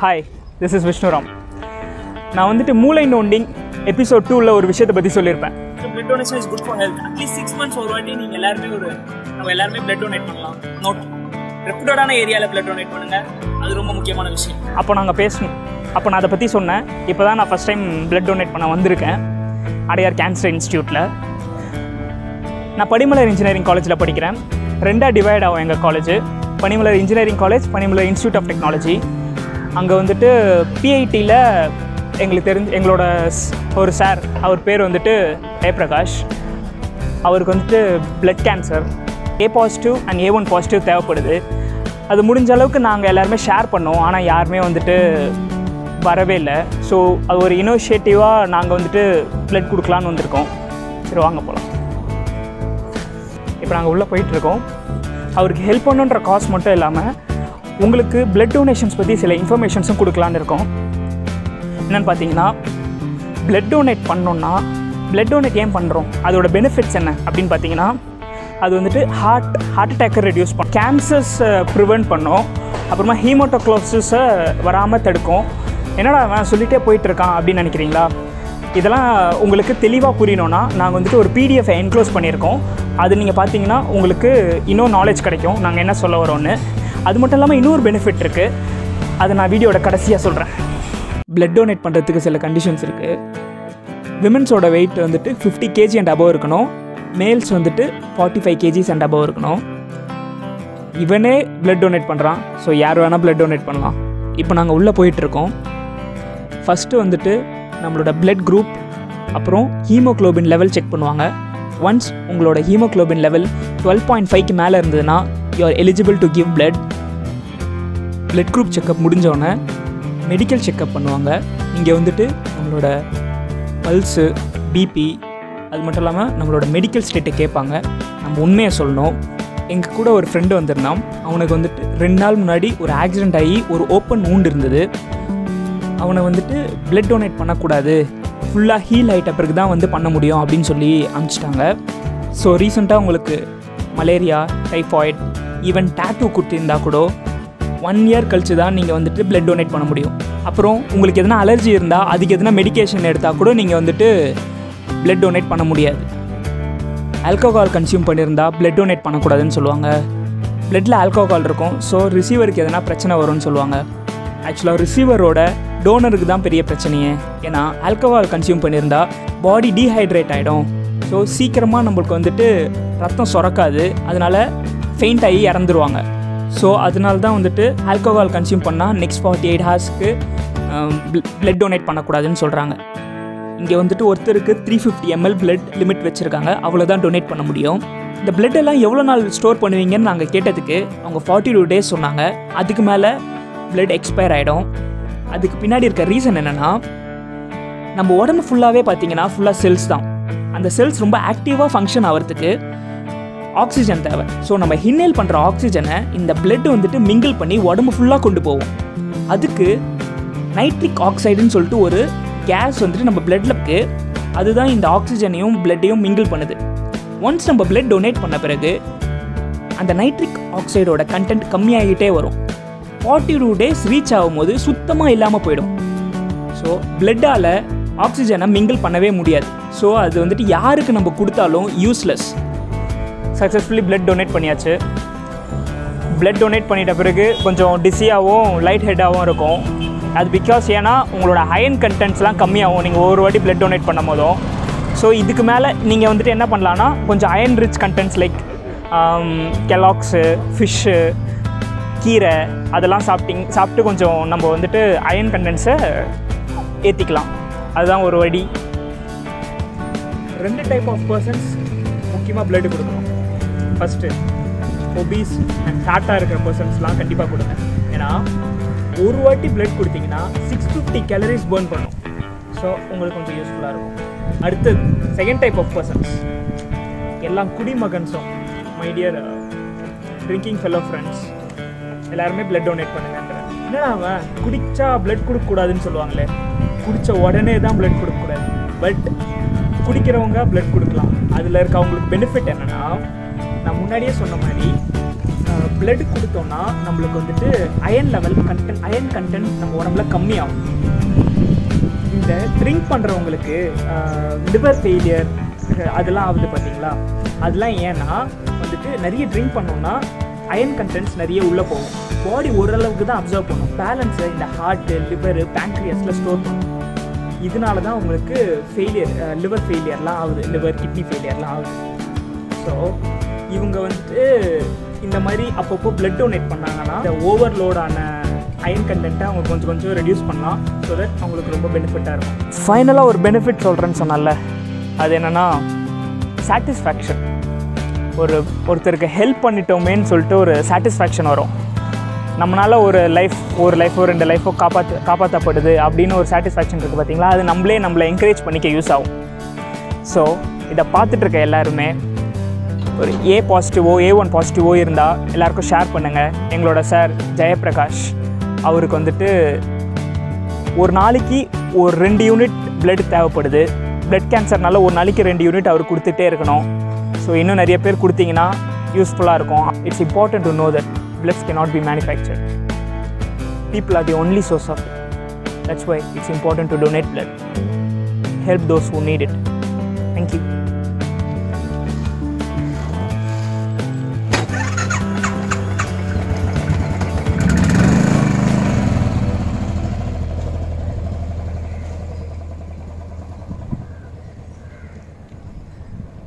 Hi, this is Vishnuram. நான் வந்துட்டு மூளை நோண்டிங் எபிசோட் 2ல் ஒரு விஷயத்தை பற்றி சொல்லியிருப்பேன். Blood donation is good for health. At least 6 months ஒரு வாட்டி நீங்கள் நம்ம எல்லாருமே பிளட் டொனேட் பண்ணலாம். நோட், ரெப்யூட்டடான ஏரியாவில் பிளட் டொனேட் பண்ணுங்கள். அது ரொம்ப முக்கியமான விஷயம். அப்போ நாங்கள் பேசணும். அப்போ நான் அதை பற்றி சொன்னேன். இப்போ தான் நான் ஃபஸ்ட் டைம் பிளட் டொனேட் பண்ண வந்திருக்கேன் அடையார் கேன்சர் இன்ஸ்டியூட்டில். நான் பனிமலர் இன்ஜினியரிங் காலேஜில் படிக்கிறேன். 2ஆக டிவைட் ஆகும் எங்கள் college. Panimalar engineering college, Panimalar institute of technology. அங்கே வந்துட்டு பிஐடியில் எங்களோட ஒரு சார், அவர் பேர் வந்துட்டு ஜெயபிரகாஷ். அவருக்கு வந்துட்டு blood cancer A positive and A1 positive தேவைப்படுது. அது முடிஞ்ச அளவுக்கு நாங்கள் எல்லாருமே ஷேர் பண்ணோம். ஆனால் யாருமே வந்துட்டு வரவே இல்லை. ஸோ அது ஒரு இனிஷியேட்டிவாக நாங்கள் வந்துட்டு பிளட் கொடுக்கலான்னு வந்திருக்கோம். சரி, வாங்க போகலாம். இப்போ நாங்கள் உள்ளே போயிட்டுருக்கோம். அவருக்கு ஹெல்ப் பண்ணுன்ற காசு மட்டும் இல்லாமல் உங்களுக்கு பிளட் டொனேஷன்ஸ் பற்றி சில இன்ஃபர்மேஷன்ஸும் கொடுக்கலான்னு இருக்கோம். என்னென்னு பார்த்தீங்கன்னா, பிளட் டொனேட் பண்ணோன்னா, பிளட் டொனேட் ஏன் பண்ணுறோம், அதோட பெனிஃபிட்ஸ் என்ன அப்படின்னு பார்த்தீங்கன்னா, அது வந்துட்டு ஹார்ட் அட்டாக்கை ரெடியூஸ் பண்ணும், கேன்சர்ஸை ப்ரிவெண்ட் பண்ணும், அப்புறமா ஹீமோட்டோக்ளோசிஸை வராமல் தடுக்கும். என்னடா அவன் சொல்லிகிட்டே போயிட்டுருக்கான் அப்படின்னு நினைக்கிறீங்களா? இதெல்லாம் உங்களுக்கு தெளிவாக புரியணுன்னா நாங்கள் வந்துட்டு ஒரு பிடிஎஃப் என்க்ளோஸ் பண்ணியிருக்கோம். அது நீங்கள் பார்த்தீங்கன்னா உங்களுக்கு இன்னும் நாலேஜ் கிடைக்கும் நாங்கள் என்ன சொல்ல வரோன்னு. அது மட்டும் இல்லாமல் இன்னொரு பெனிஃபிட் இருக்குது, அதை நான் வீடியோட கடைசியாக சொல்கிறேன். பிளட் டொனேட் பண்ணுறதுக்கு சில கண்டிஷன்ஸ் இருக்குது. விமென்ஸோட வெயிட் வந்துட்டு 50 kg அண்ட் அபவ் இருக்கணும். மேல்ஸ் வந்துட்டு 45 kg அண்ட் அபவ் இருக்கணும். இவனே பிளட் டொனேட் பண்ணுறான். ஸோ யார் வேணால் பிளட் டொனேட் பண்ணலாம். இப்போ நாங்கள் உள்ளே போயிட்டுருக்கோம். ஃபஸ்ட்டு வந்துட்டு நம்மளோட பிளட் குரூப், அப்புறம் ஹீமோக்ளோபின் லெவல் செக் பண்ணுவாங்க. ஒன்ஸ் உங்களோட ஹீமோக்ளோபின் லெவல் 12.5க்கு மேலே இருந்ததுன்னா you are eligible to give blood. Blood group checkup முடிஞ்சோடனே மெடிக்கல் செக்கப் பண்ணுவாங்க. இங்கே வந்துட்டு நம்மளோட பல்ஸு, பிபி, அது மட்டும் இல்லாமல் நம்மளோட மெடிக்கல் ஸ்டேட்டை கேட்பாங்க. நம்ம உண்மையை சொல்லணும். எங்கள் கூட ஒரு ஃப்ரெண்டு வந்திருந்தான். அவனுக்கு வந்துட்டு 2 நாள் முன்னாடி ஒரு ஆக்சிடெண்ட் ஆகி ஒரு ஓப்பன் வூண்ட் இருந்தது. அவனை வந்துட்டு பிளட் டொனேட் பண்ணக்கூடாது, ஃபுல்லாக ஹீல் ஆகிட்ட பிறகு தான் வந்து பண்ண முடியும் அப்படின்னு சொல்லி அனுப்பிச்சிட்டாங்க. ஸோ ரீசெண்டாக உங்களுக்கு மலேரியா, டைஃபாய்ட், ஈவன் டேட்டூ குத்திருந்தா கூட 1 year கழிச்சு தான் நீங்கள் வந்துட்டு பிளட் டொனேட் பண்ண முடியும். அப்புறம் உங்களுக்கு எதனா அலர்ஜி இருந்தால், அதுக்கு எதனா மெடிக்கேஷன் எடுத்தால் கூட நீங்கள் வந்துட்டு பிளட் டொனேட் பண்ண முடியாது. ஆல்கஹால் கன்சியூம் பண்ணியிருந்தால் பிளட் டொனேட் பண்ணக்கூடாதுன்னு சொல்லுவாங்க. பிளட்டில் ஆல்கஹால் இருக்கும். ஸோ ரிசீவருக்கு எதனா பிரச்சனை வரும்னு சொல்லுவாங்க. ஆக்சுவலாக ரிசீவரோட டோனருக்கு தான் பெரிய பிரச்சனையே. ஏன்னா ஆல்கஹால் கன்சியூம் பண்ணியிருந்தால் பாடி டீஹைட்ரேட் ஆகிடும். ஸோ சீக்கிரமாக நம்மளுக்கு வந்துட்டு ரத்தம் சுரக்காது. அதனால் ஃபெயிண்ட் ஆகி இறந்துருவாங்க. ஸோ அதனால தான் வந்துட்டு ஆல்கஹால் கன்சியூம் பண்ணால் நெக்ஸ்ட் 48 ஹவர்ஸ்க்கு பிளட் டொனேட் பண்ணக்கூடாதுன்னு சொல்கிறாங்க. இங்கே வந்துட்டு ஒருத்தருக்கு 350 ml பிளட் லிமிட் வச்சுருக்காங்க. அவ்வளோதான் டொனேட் பண்ண முடியும். இந்த பிளட் எல்லாம் எவ்வளோ நாள் ஸ்டோர் பண்ணுவீங்கன்னு நாங்கள் கேட்டதுக்கு அவங்க 42 days சொன்னாங்க. அதுக்கு மேலே பிளட் எக்ஸ்பயர் ஆகிடும். அதுக்கு பின்னாடி இருக்க ரீசன் என்னென்னா, நம்ம உடம்பு ஃபுல்லாகவே பார்த்தீங்கன்னா ஃபுல்லாக செல்ஸ் தான். அந்த செல்ஸ் ரொம்ப ஆக்டிவாக ஃபங்க்ஷன் ஆகிறதுக்கு ஆக்சிஜன் தேவை. ஸோ நம்ம இன்ஹேல் பண்ணுற ஆக்சிஜனை இந்த பிளட் வந்துட்டு மிங்கிள் பண்ணி உடம்பு ஃபுல்லாக கொண்டு போவோம். அதுக்கு நைட்ரிக் ஆக்சைடுன்னு சொல்லிட்டு ஒரு கேஸ் வந்துட்டு நம்ம பிளட்டில் இருக்குது. அதுதான் இந்த ஆக்சிஜனையும் பிளட்டையும் மிங்கிள் பண்ணுது. ஒன்ஸ் நம்ம பிளட் டொனேட் பண்ண பிறகு அந்த நைட்ரிக் ஆக்சைடோட கண்டென்ட் கம்மியாகிட்டே வரும். 42 days ரீச் ஆகும்போது சுத்தமாக இல்லாமல் போயிடும். ஸோ பிளட்டால் ஆக்சிஜனை மிங்கிள் பண்ணவே முடியாது. ஸோ அது வந்துட்டு யாருக்கு நம்ம கொடுத்தாலும் யூஸ்லெஸ். சக்ஸஸ்ஃபுல்லி பிளட் டொனேட் பண்ணியாச்சு. பிளட் டொனேட் பண்ணிட்ட பிறகு கொஞ்சம் டிஸியாகவும் லைட் ஹெட்டாகவும் இருக்கும். அது பிகாஸ் ஏன்னா உங்களோட அயன் கண்டென்ட்ஸ்லாம் கம்மியாகும் நீங்கள் ஒரு வாட்டி பிளட் டொனேட் பண்ணும் போதும். ஸோ இதுக்கு மேலே நீங்கள் வந்துட்டு என்ன பண்ணலான்னா, கொஞ்சம் iron rich contents like Kellogg's, fish, கீரை அதெல்லாம் சாப்பிட்டு கொஞ்சம் நம்ம வந்துட்டு அயன் கண்டென்ட்ஸை ஏற்றிக்கலாம். அதுதான் ஒரு வழி. 2 டைப் ஆஃப் பர்சன்ஸ் முக்கியமாக பிளட் கொடுக்கணும். ஃபஸ்ட்டு ஒபீஸ் அண்ட் ஃபேட்டாக இருக்கிற பர்சன்ஸ்லாம் கண்டிப்பாக கொடுங்க. ஏன்னா ஒரு வாட்டி பிளட் கொடுத்தீங்கன்னா 650 calories பர்ன் பண்ணும். ஸோ உங்களுக்கு கொஞ்சம் யூஸ்ஃபுல்லாக இருக்கும். அடுத்தது செகண்ட் டைப் ஆஃப் பர்சன்ஸ், எல்லாம் குடிமகன்ஸும், my dear drinking fellow friends, எல்லாருமே பிளட் டொனேட் பண்ணுங்கன்றேன். என்னடா அவன் குடித்தா பிளட் கொடுக்கக்கூடாதுன்னு சொல்லுவாங்களே, குடித்த உடனே தான் பிளட் கொடுக்கக்கூடாது. பட் குடிக்கிறவங்க பிளட் கொடுக்கலாம். அதில் இருக்க அவங்களுக்கு பெனிஃபிட் என்னென்னா, நான் முன்னாடியே சொன்ன மாதிரி பிளட் கொடுத்தோம்னா நம்மளுக்கு வந்துட்டு அயன் கண்டென்ட் நம்ம உடம்புல கம்மியாகும். இந்த ட்ரிங்க் பண்ணுறவங்களுக்கு லிவர் ஃபெயிலியர் அதெல்லாம் ஆகுது பார்த்தீங்களா, அதெல்லாம் ஏன்னா வந்துட்டு நிறைய ட்ரிங்க் பண்ணோம்னா அயன் கண்டென்ட்ஸ் நிறைய உள்ளே போகும். பாடி ஓரளவுக்கு தான் அப்சர்வ் பண்ணும், பேலன்ஸை இந்த ஹார்ட்டு, லிவரு, பேங்க்ரியாஸில் ஸ்டோர் பண்ணும். இதனால தான் உங்களுக்கு லிவர் ஃபெயிலியர்லாம் ஆகுது, லிவர் கிட்னி ஃபெயிலியர்லாம் ஆகுது. ஸோ இவங்க வந்துட்டு இந்த மாதிரி அப்பப்போ பிளட் டொனேட் பண்ணாங்கன்னா இந்த ஓவர்லோடான அயன் கண்டென்ட்டை அவங்க கொஞ்சம் கொஞ்சம் ரெடியூஸ் பண்ணலாம். ஸோ தட் அவங்களுக்கு ரொம்ப பெனிஃபிட்டாக இருக்கும். ஃபைனலாக ஒரு பெனிஃபிட் சொல்கிறேன்னு சொன்னால, அது என்னென்னா சாட்டிஸ்ஃபேக்ஷன். ஒருத்தருக்கு ஹெல்ப் பண்ணிட்டோமேன்னு சொல்லிட்டு ஒரு சாட்டிஸ்ஃபேக்ஷன் வரும். நம்மளால் ஒரு லைஃபோ 2 லைஃபோ காப்பாற்றப்படுது அப்படின்னு ஒரு சாட்டிஸ்ஃபேக்ஷன் இருக்குது பார்த்தீங்களா, அது நம்மளை என்கரேஜ் பண்ணிக்க யூஸ் ஆகும். ஸோ இதை பார்த்துட்ருக்க எல்லாருமே ஒரு A1 பாசிட்டிவோ இருந்தால் எல்லாருக்கும் ஷேர் பண்ணுங்கள். எங்களோட சார் ஜெயபிரகாஷ் அவருக்கு வந்துட்டு ஒரு நாளைக்கு ஒரு 2 யூனிட் பிளட் தேவைப்படுது. பிளட் கேன்சர்னால ஒரு நாளைக்கு 2 யூனிட் அவர் கொடுத்துட்டே இருக்கணும். ஸோ இன்னும் நிறைய பேர் கொடுத்தீங்கன்னா யூஸ்ஃபுல்லாக இருக்கும். It's important to know that bloods cannot be manufactured. People are the only source of it. That's why it's important to donate blood. Help those who need it. Thank you.